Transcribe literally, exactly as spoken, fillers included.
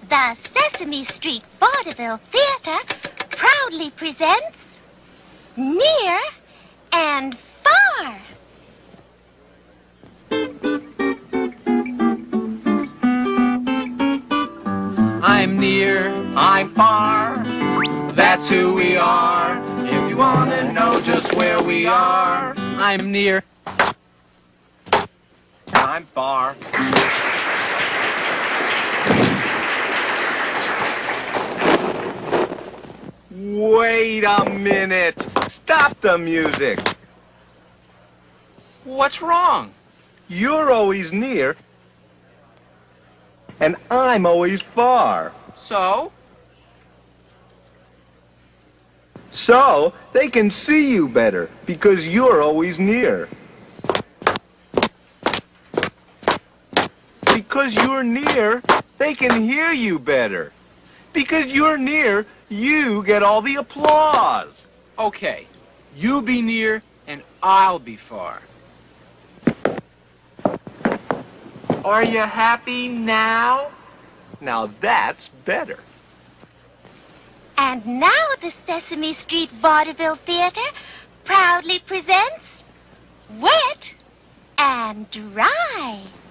The Sesame Street Vaudeville Theater proudly presents Near and Far. I'm near, I'm far, that's who we are. If you want to know just where we are, I'm near, I'm far. Wait a minute! Stop the music! What's wrong? You're always near, and I'm always far. So? So, they can see you better, because you're always near. Because you're near, they can hear you better. Because you're near, you get all the applause. Okay, you be near and I'll be far. Are you happy now? Now that's better. And now the Sesame Street Vaudeville Theater proudly presents Wet and Dry.